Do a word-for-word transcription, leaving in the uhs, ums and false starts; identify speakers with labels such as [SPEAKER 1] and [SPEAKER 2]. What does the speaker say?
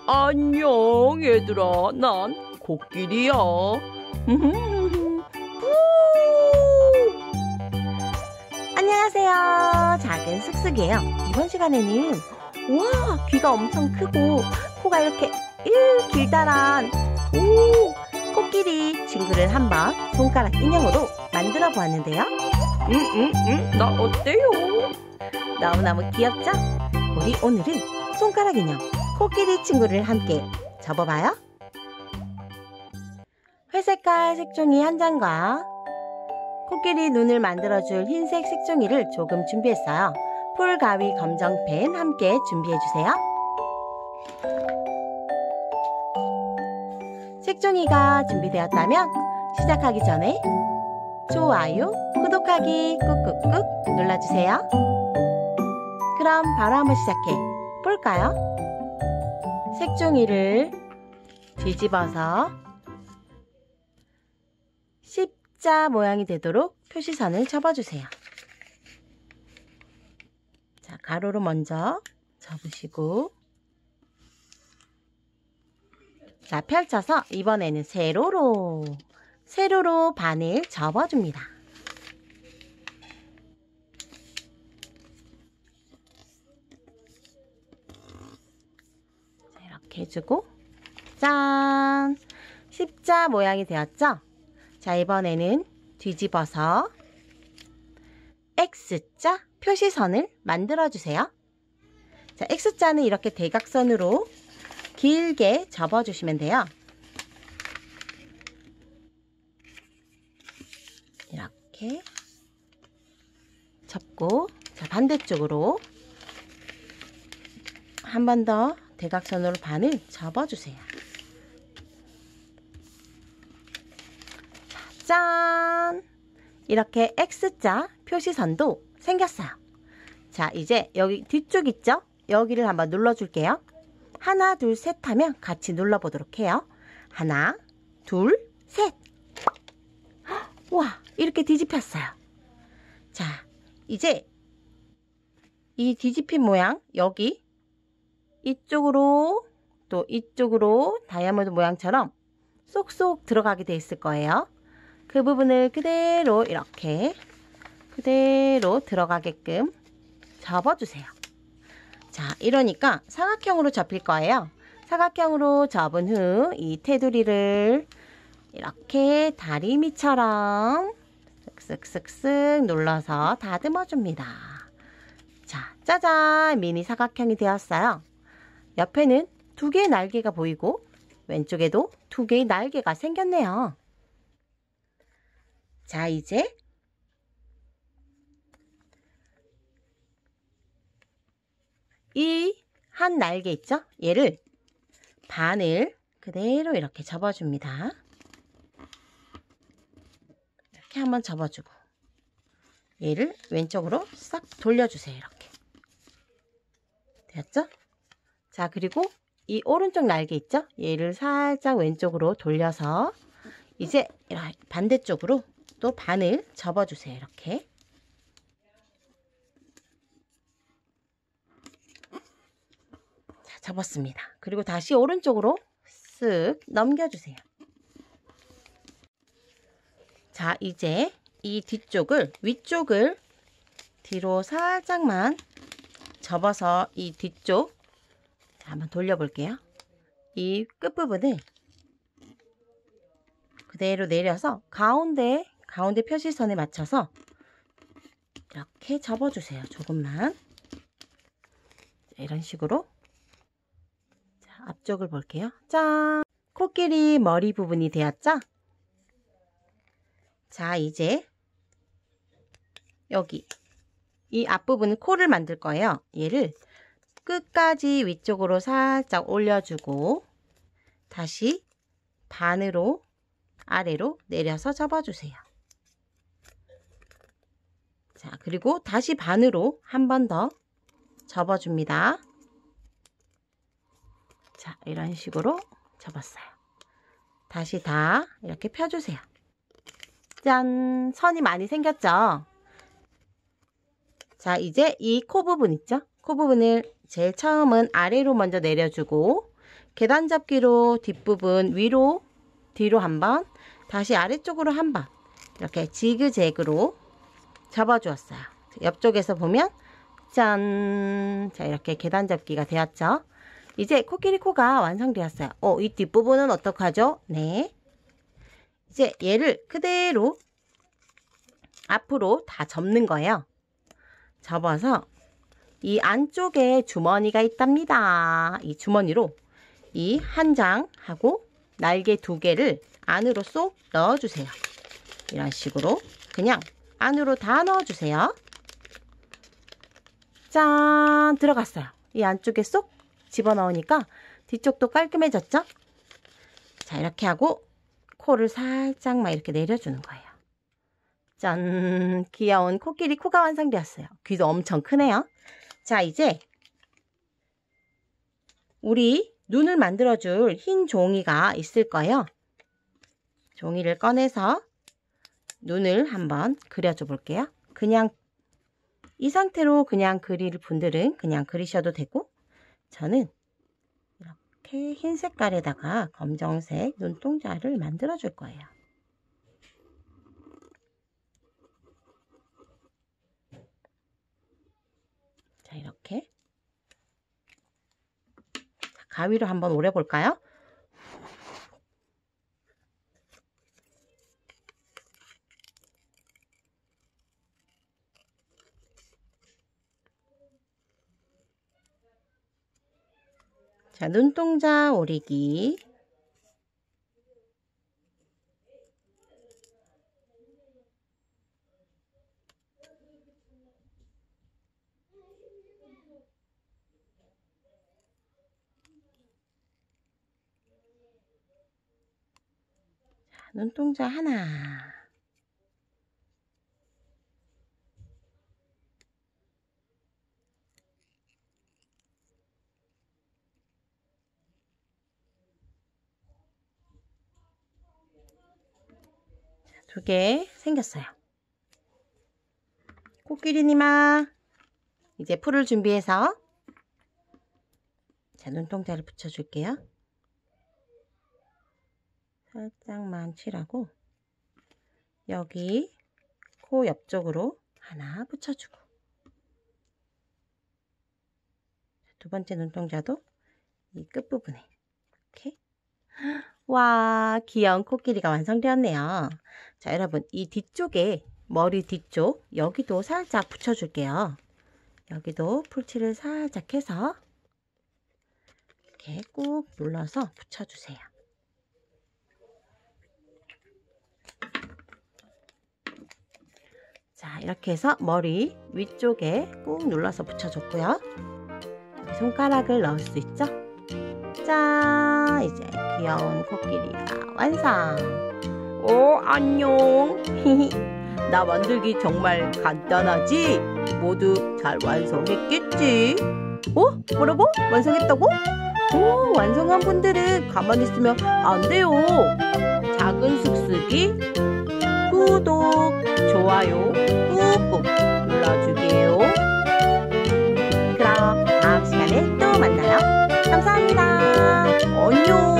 [SPEAKER 1] 안녕 얘들아, 난 코끼리야.
[SPEAKER 2] 안녕하세요. 작은 쑥쑥이에요. 이번 시간에는 우와, 귀가 엄청 크고 코가 이렇게 일 길다란 오, 코끼리 친구를 한번 손가락 인형으로 만들어 보았는데요.
[SPEAKER 1] 응, 응, 응, 나 어때요?
[SPEAKER 2] 너무너무 귀엽죠? 우리 오늘은 손가락 인형 코끼리 친구를 함께 접어봐요. 회색깔 색종이 한 장과 코끼리 눈을 만들어줄 흰색 색종이를 조금 준비했어요. 풀, 가위, 검정펜 함께 준비해주세요. 색종이가 준비되었다면 시작하기 전에 좋아요, 구독하기 꾹꾹꾹 눌러주세요. 그럼 바로 한번 시작해 볼까요? 색종이를 뒤집어서 십자 모양이 되도록 표시선을 접어주세요. 자, 가로로 먼저 접으시고, 자, 펼쳐서 이번에는 세로로 세로로 반을 접어줍니다. 자, 이렇게 해주고, 짠! 십자 모양이 되었죠? 자, 이번에는 뒤집어서 X자 표시선을 만들어주세요. 자, X자는 이렇게 대각선으로 길게 접어주시면 돼요. 이렇게 접고, 자, 반대쪽으로 한 번 더 대각선으로 반을 접어주세요. 짠! 이렇게 X자 표시선도 생겼어요. 자, 이제 여기 뒤쪽 있죠? 여기를 한번 눌러줄게요. 하나, 둘, 셋 하면 같이 눌러보도록 해요. 하나, 둘, 셋! 와, 이렇게 뒤집혔어요. 자, 이제 이 뒤집힌 모양, 여기 이쪽으로 또 이쪽으로 다이아몬드 모양처럼 쏙쏙 들어가게 돼 있을 거예요. 그 부분을 그대로 이렇게 그대로 들어가게끔 접어주세요. 자, 이러니까 사각형으로 접힐 거예요. 사각형으로 접은 후 이 테두리를 이렇게 다리미처럼 쓱쓱쓱쓱 눌러서 다듬어 줍니다. 자, 짜잔! 미니 사각형이 되었어요. 옆에는 두 개의 날개가 보이고 왼쪽에도 두 개의 날개가 생겼네요. 자, 이제 이 한 날개 있죠? 얘를 반을 그대로 이렇게 접어줍니다. 이렇게 한번 접어주고 얘를 왼쪽으로 싹 돌려주세요. 이렇게 됐죠? 자, 그리고 이 오른쪽 날개 있죠? 얘를 살짝 왼쪽으로 돌려서 이제 반대쪽으로 또 반을 접어주세요. 이렇게. 자, 접었습니다. 그리고 다시 오른쪽으로 쓱 넘겨주세요. 자, 이제 이 뒤쪽을, 위쪽을 뒤로 살짝만 접어서 이 뒤쪽, 자, 한번 돌려볼게요. 이 끝부분을 그대로 내려서 가운데, 가운데 표시선에 맞춰서 이렇게 접어주세요. 조금만. 이런 식으로. 자, 앞쪽을 볼게요. 짠! 코끼리 머리 부분이 되었죠? 자, 이제 여기 이 앞부분은 코를 만들 거예요. 얘를 끝까지 위쪽으로 살짝 올려주고 다시 반으로 아래로 내려서 접어주세요. 자, 그리고 다시 반으로 한 번 더 접어줍니다. 자, 이런 식으로 접었어요. 다시 다 이렇게 펴주세요. 짠! 선이 많이 생겼죠? 자, 이제 이 코 부분 있죠? 코 부분을 제일 처음은 아래로 먼저 내려주고 계단잡기로 뒷부분 위로 뒤로 한번 다시 아래쪽으로 한번 이렇게 지그재그로 접어주었어요. 옆쪽에서 보면 짠! 자, 이렇게 계단잡기가 되었죠. 이제 코끼리 코가 완성되었어요. 어, 이 뒷부분은 어떡하죠? 네. 이제 얘를 그대로 앞으로 다 접는 거예요. 접어서 이 안쪽에 주머니가 있답니다. 이 주머니로 이 한 장하고 날개 두 개를 안으로 쏙 넣어주세요. 이런 식으로 그냥 안으로 다 넣어주세요. 짠! 들어갔어요. 이 안쪽에 쏙 집어넣으니까 뒤쪽도 깔끔해졌죠? 자, 이렇게 하고 코를 살짝만 이렇게 내려주는 거예요. 짠! 귀여운 코끼리 코가 완성되었어요. 귀도 엄청 크네요. 자, 이제 우리 눈을 만들어줄 흰 종이가 있을 거예요. 종이를 꺼내서 눈을 한번 그려줘 볼게요. 그냥 이 상태로 그냥 그릴 분들은 그냥 그리셔도 되고, 저는 이렇게 흰 색깔에다가 검정색 눈동자를 만들어 줄 거예요. 자, 이렇게 가위로 한번 오려 볼까요? 자, 눈동자 오리기. 자, 눈동자 하나. 두 개 생겼어요. 코끼리님아, 이제 풀을 준비해서 자, 눈동자를 붙여줄게요. 살짝만 칠하고 여기 코 옆쪽으로 하나 붙여주고, 두 번째 눈동자도 이 끝부분에 이렇게. 와, 귀여운 코끼리가 완성되었네요. 자, 여러분, 이 뒤쪽에 머리 뒤쪽 여기도 살짝 붙여줄게요. 여기도 풀칠을 살짝 해서 이렇게 꾹 눌러서 붙여주세요. 자, 이렇게 해서 머리 위쪽에 꾹 눌러서 붙여줬고요. 손가락을 넣을 수 있죠? 짠! 이제 귀여운 코끼리가 완성!
[SPEAKER 1] 어, 안녕. 나 만들기 정말 간단하지? 모두 잘 완성했겠지?
[SPEAKER 2] 어? 뭐라고? 완성했다고? 오, 완성한 분들은 가만히 있으면 안 돼요.
[SPEAKER 1] 작은 숙숙이
[SPEAKER 2] 구독,
[SPEAKER 1] 좋아요 꾹꾹 눌러주게요.
[SPEAKER 2] 그럼 다음 시간에 또 만나요. 감사합니다.
[SPEAKER 1] 안녕.